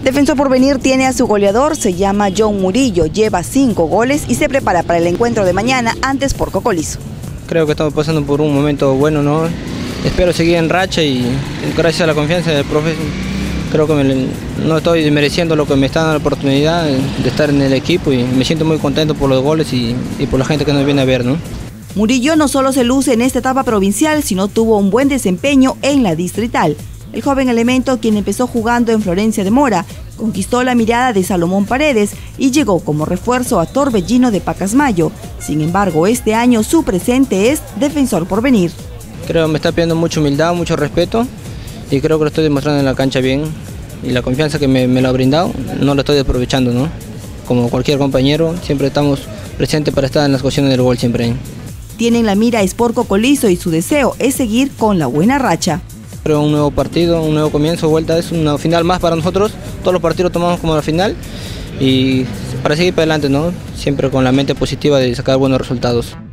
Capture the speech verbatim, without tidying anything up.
Defensor Porvenir tiene a su goleador, se llama John Murillo, lleva cinco goles y se prepara para el encuentro de mañana ante Sport Cocolizo. Creo que estamos pasando por un momento bueno, ¿no? Espero seguir en racha y gracias a la confianza del profe, creo que me, no estoy mereciendo lo que me está dando la oportunidad de estar en el equipo y me siento muy contento por los goles y, y por la gente que nos viene a ver, ¿no? Murillo no solo se luce en esta etapa provincial, sino tuvo un buen desempeño en la distrital. El joven elemento, quien empezó jugando en Florencia de Mora, conquistó la mirada de Salomón Paredes y llegó como refuerzo a Torbellino de Pacasmayo. Sin embargo, este año su presente es Defensor Porvenir. Creo que me está pidiendo mucha humildad, mucho respeto y creo que lo estoy demostrando en la cancha bien. Y la confianza que me, me lo ha brindado no lo estoy aprovechando, ¿no? Como cualquier compañero, siempre estamos presentes para estar en las cuestiones del gol siempre. Tienen la mira a Sport Cocolizo y su deseo es seguir con la buena racha. Creo un nuevo partido, un nuevo comienzo, vuelta, es una final más para nosotros. Todos los partidos tomamos como la final y para seguir para adelante, ¿no? Siempre con la mente positiva de sacar buenos resultados.